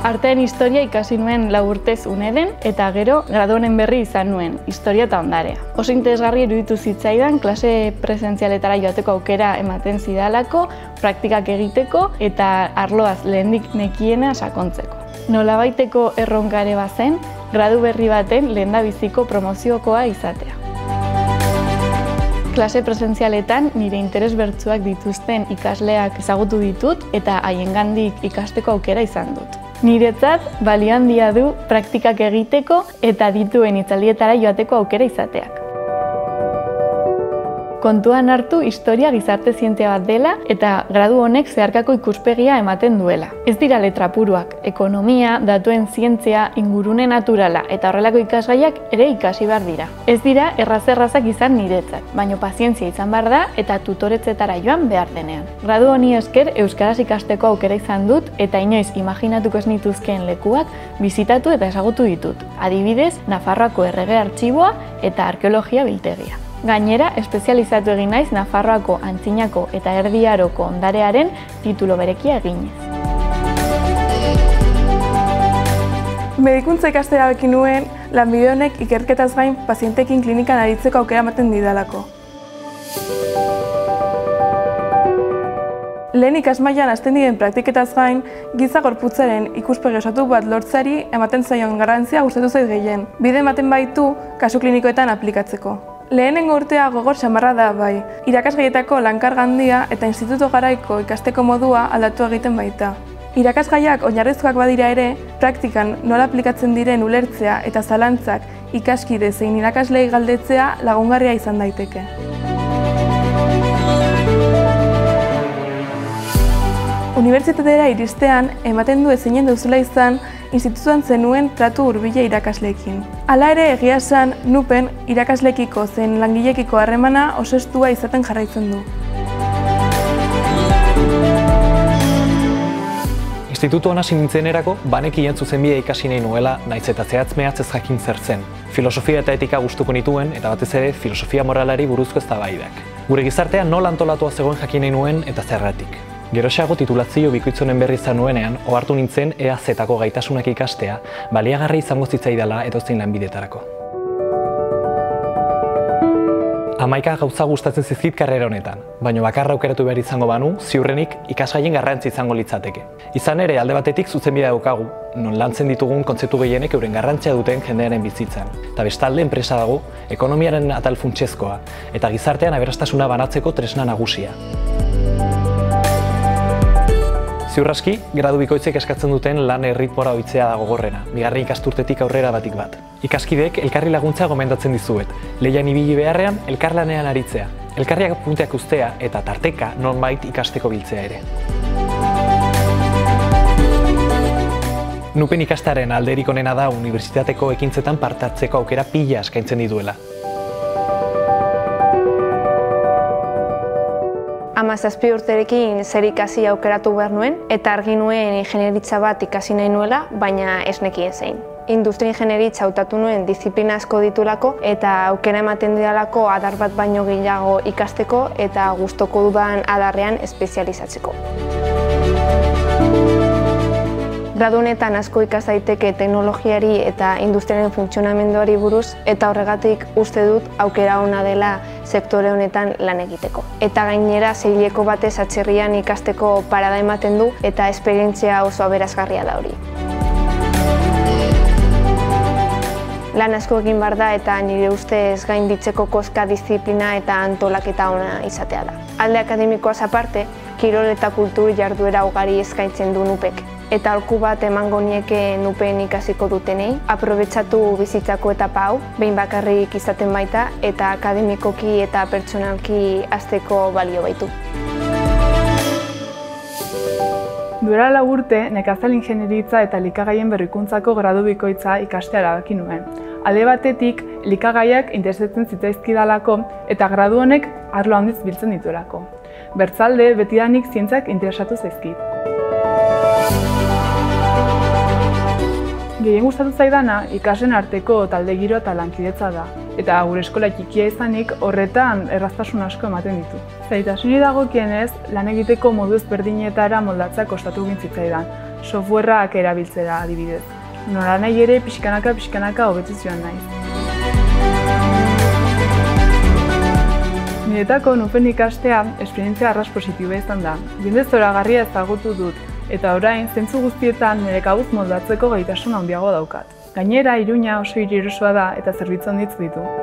Artearen historia ikasi nuen 4 urtez Uneden eta gero gradu honen berri izan nuen, historia eta ondarea. Oso interesgarri iruditu zitzaidan klase presentzialetara joateko aukera ematen zidalako, praktikak egiteko eta arloaz lehendik nekiena sakontzeko. Nolabaiteko erronka ere bazen, gradu berri baten lehendabiziko promoziokoa izatea. Klase presentzialetan nire interes bertsuak dituzten ikasleak ezagutu ditut eta haiengandik ikasteko aukera izan dut. Niretzat balio handia du praktikak egiteko eta dituen hitzaldietara joateko aukera izateak. Kontuan hartu historia gizarte zientzia bat dela eta gradu honek zeharkako ikuspegia ematen duela. Ez dira letra puruak, ekonomia, datuen zientzia, ingurune naturala eta horrelako ikasgaiak ere ikasi behar dira. Ez dira erraz-errazak izan niretzat, baina pazientzia izan behar da eta tutoretzetara joan behar denean. Gradu honi esker euskaraz ikasteko aukera izan dut eta inoiz imaginatuko ez nituzkeen lekuak bisitatu eta ezagutu ditut. Adibidez, Nafarroako Errege Artxiboa eta Arkeologia biltegia. Gainera, espezializatu egin naiz Nafarroako Antzinako eta Erdi Aroko ondarearen titulu berekia eginez. Medikuntza ikastera baki nuen, lanbide honek ikerketaz gain pazientekin klinikan aritzeko aukera ematen didalako. Lehen ikasmailan hasten diren praktiketaz gain, giza gorputzaren ikuspegi osatu bat lortzeari ematen zaion garrantzia gustatu zait gehien. Bide ematen baitu kasu klinikoetan aplikatzeko. Lehenengo urtea gogor samarra da bai, irakasgaietako lankarga handia eta instituto garaiko ikasteko modua aldatu egiten baita. Irakasgaiak oinarrizkoak badira ere, praktikan nola aplikatzen diren ulertzea eta zalantzak ikaskide zein irakaslei galdetzea lagungarria izan daiteke. Unibertsitatera iristean, ematen du ezinen duzula izan, institutuan zenuen tratu hurbila irakasleekin. Hala ere, egia esan, NUPen irakaslekiko zein langilekiko harremana oso estua izaten jarraitzen du. Institutu hona nintzenerako, banekien zuzenbidea ikasi nahi nuela, nahiz eta zehatz-mehatz ez jakin zer zen. Filosofia eta etika gustuko nituen, eta batez ere filosofia moralari buruzko eztabaidak. Gure gizartean nola antolatua zegoen jakin nahi nuen eta zergatik. Geroxeago titulazio bikoitzonen berri izan nuenean, ohartu nintzen EAZ-ako gaitasunak ikastea, baliagarri izango zitzaidala edozein lanbidetarako. 11 gauza gustatzen zizkit karrera honetan, baina bakarra aukeratu behar izango banu, ziurrenik ikasgaien garrantzi izango litzateke. Izan ere, alde batetik zuzenbidea daukagu, non lantzen ditugun kontzeptu gehienek euren garrantzia duten jendearen bizitzan. Eta bestalde enpresa dago, ekonomiaren atal funtsezkoa, eta gizartean aberastasuna banatzeko tresna nagusia. Ziurraski, gradu bikoitzek eskatzen duten lan erritmora ohitzea da gogorrena, bigarren ikasturtetik aurrera batik bat. Ikaskideek elkarri laguntza gomendatzen dizuet, lehian ibili beharrean elkarlanean aritzea, elkarriak punteak uztea eta tarteka nonbait ikasteko biltzea ere. NUPen ikastaren alderik onena da unibertsitateko ekintzetan parte hartzeko aukera pila eskaintzen dituela. 17 urterekin zer ikasi aukeratu behar nuen, eta argi nuen ingenieritza bat ikasi nahi nuela, baina ez nekien zein. Industria ingenieritza hautatu nuen diziplina asko ditulako eta aukera ematen didalako adar bat baino gehiago ikasteko eta gustoko dudan adarrean espezializatzeko. Gradu honetan asko ikas daiteke teknologiari eta industriaren funtzionamenduari buruz eta horregatik uste dut aukera ona dela sektore honetan lan egiteko. Eta gainera zeileko batez atzerrian ikasteko parada ematen du eta esperientzia oso aberasgarria da hori. Lan asko egin behar da eta nire ustez gainditzeko koska diziplina eta antolaketa ona izatea da. Alde akademikoaz aparte, kirol eta kultur jarduera ugari eskaintzen du NUPek. Eta aholku bat emango nieke NUPen ikasiko dutenei, aprobetxatu bizitzako etapa hau, behin bakarrik izaten baita eta akademikoki eta pertsonalki hasteko balio baitu. Duela 4 urte, nekazal ingenieritza eta elikagaien berrikuntzako gradu bikoitza ikastea erabaki nuen. Alde batetik, elikagaiak interesatzen zitzaizkidalako eta gradu honek arlo handiz biltzen dituelako. Bertzalde, betidanik zientziak interesatu zaizkit. Gehien gustatu zaidana ikasleen arteko talde giro eta lankidetza da. Eta gure eskola txikia izanik horretan erraztasun asko ematen ditu. Zailtasunei dagokienez, lan egiteko modu ezberdinetara moldatzea kostatu egin zitzaidan. softwareak erabiltzera adibidez. Nola nahi ere pixkanaka hobetzen joan naiz. Niretako nupen ikastea esperientzia arras positiboa izan da. Jende zoragarria ezagutu dut, eta orain zentzu guztietan nire kabuz moldatzeko gaitasun handiago daukat. Gainera, Iruña oso hiri erosoa da eta zerbitzu handitz ditu.